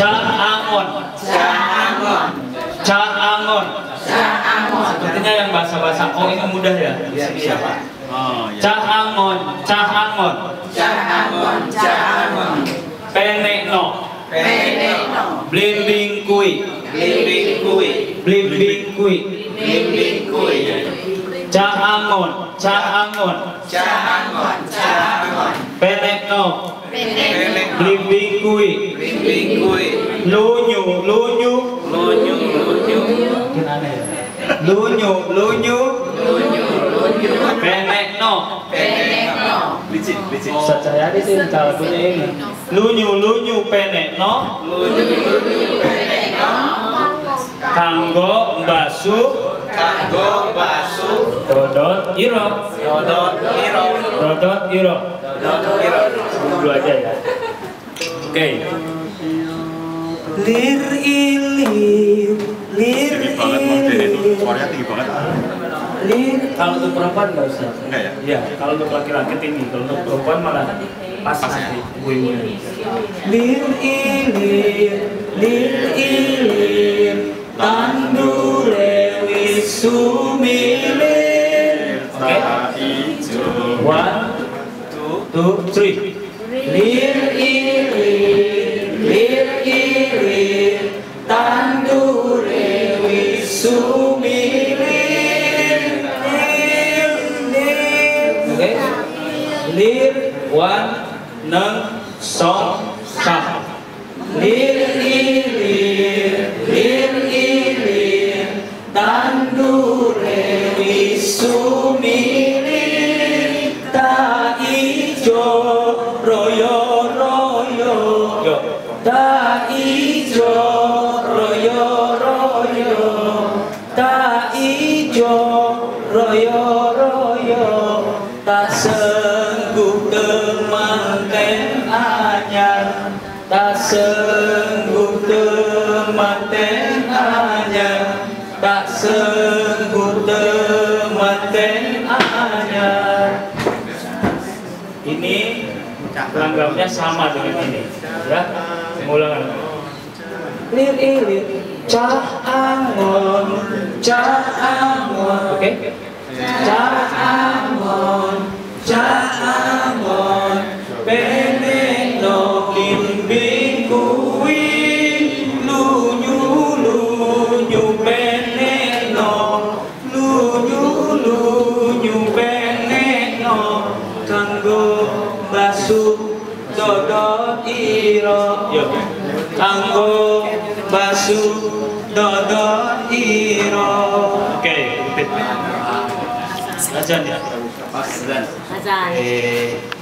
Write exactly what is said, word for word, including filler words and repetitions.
Caangon. Caangon. Caangon. Caangon. Sepertinya yang bahasa-bahasa oh ini mudah ya. Iya, bisa Pak. Oh, ya. Caangon. Caangon. Caangon. Caangon. Penekno. Penekno. Blimbing kui. Blimbing kui. Blimbing kui. Blimbing kui. Caangon. Caangon. Caangon. Caangon. Penekno. Penekno. Blimbing kui. Blimbing kui. Lunyu. Lunyu. Lunyu. Lunyu. Lunyu. Lunyu. Lunyu. Lunyu. Penekno. Penekno. Licin, licin. Saya di sini cara punya ini. Lunyu. Lunyu. Penekno. Lunyu. Lunyu. Penekno. Kanggo mbasuh. Kanggo basuh. Dodot iro. Dodot iro. Dodot iro. Dodot iro. Dulu aja ya. Oke. Lir ilir, lir Tinggi banget model itu, ilir. suaranya tinggi banget. Lir, kalau untuk perempuan nggak usah. Enggak ya? Iya, kalau untuk laki-laki tinggi, kalau untuk perempuan malah pas Pas ya? nanti. Lir ilir, lir ilir, tandure wis sumilir. Oke. Hijau. One, two, three. Lir ilir, lir ilir, tandure wis sumilir. Lir, lir. Oke. Lir, one, neng, song, sam. Lir ilir, lir ilir, tandure wis sumilir. Ta ijo royo royo, yo. Ta ijo royo royo, ta ijo royo royo, ta sengguh temanten anyar, ta sengguh temanten anyar, tak sengguh temanten anyar. Ini langgapnya sama dengan ini, ya. Ulangan. Lir ilir, caangon, caangon, oke? Caangon, caangon, penekno blimbing kui, lunyu lunyu penekno, lunyu lunyu penekno, kanggo basuh dodot iro, yo. Kanggo basuh dodot iro. Oke, azan ya. Azan. Eh.